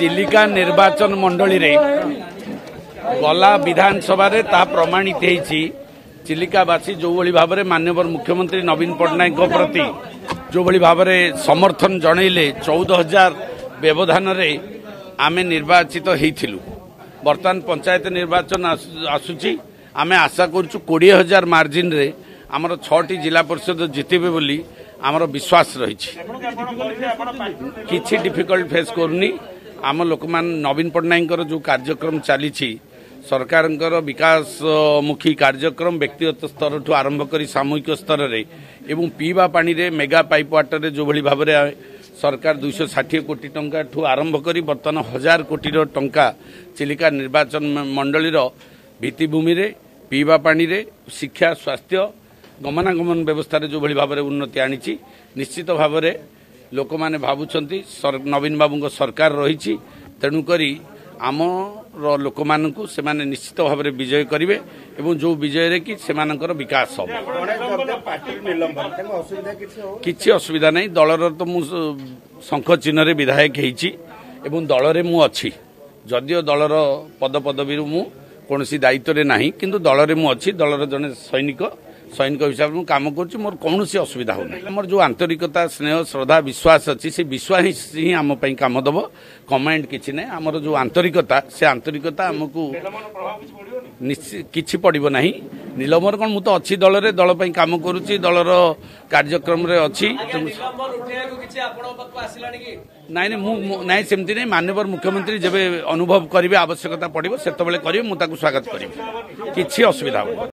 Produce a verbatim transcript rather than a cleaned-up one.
चिलिका निर्वाचन मंडली रे गला विधानसभा रे ता प्रमाणित होईछि चिलिकावासी जो भली भाव में माननीय मुख्यमंत्री नवीन पट्टनायक प्रति जो भली भाव में समर्थन जनइले चौदह हजार व्यवधान रे आमे निर्वाचित होइथिलु। वर्तमान पंचायत निर्वाचन आसुची आमे आशा करूछु बीस हजार मार्जिन रे आमर छटी जिला परिषद जितेबे बोली आमर विश्वास रही। किछि डिफिकल्ट फेस करनी आम लोक मान नवीन पट्टनायक जो कार्यक्रम चली सरकार विकासमुखी कार्यक्रम व्यक्तिगत स्तर ठू आरंभ कर सामूहिक स्तर रे एवं पीवा पानी रे मेगा पाइप वाटर जो भली भाव में सरकार दुई सौ षाठी कोटी टंका ठू आरंभ कर बर्तमान हजार कोटी टंका चिलिका निर्वाचन मंडली भित्तिभूमि रे पीवा पानी रे शिक्षा स्वास्थ्य गमनागमन व्यवस्था जो भली भाव में उन्नति आनी निश्चित भाव में लोक मैंने भावुंट नवीन बाबू सरकार रही तेणुक आम लोक मानू से निश्चित भाव में विजय करेंगे एवं जो विजय रे कि सेमानकर विकास हो किसी असुविधा नहीं। दलर तो मु शंख चिन्ह रे विधायक एवं दल रे मु अच्छी जदियो दलर पद पदवी मु कौन दायित्व रे नहीं किंतु दल रे मु अच्छी दलर जने सैनिक सैनिक हिसाब से काम कर मोर कौन असुविधा हो आम जो आंतरिकता स्नेह श्रद्धा विश्वास अच्छी से विश्वास ही आम काम दब कमेंट किसी ना आमर जो आंतरिकता से आंतरिकता आमको किसी पड़ो ना नीलमर कौन मुझे अच्छी दल रे दल काम करुच्ची दलर कार्यक्रम रे अच्छी नाई नाई सेमती नहीं माननीय मुख्यमंत्री जब अनुभव करेंगे आवश्यकता पड़ो से करेंगे मुझे स्वागत करी किसी असुविधा हो।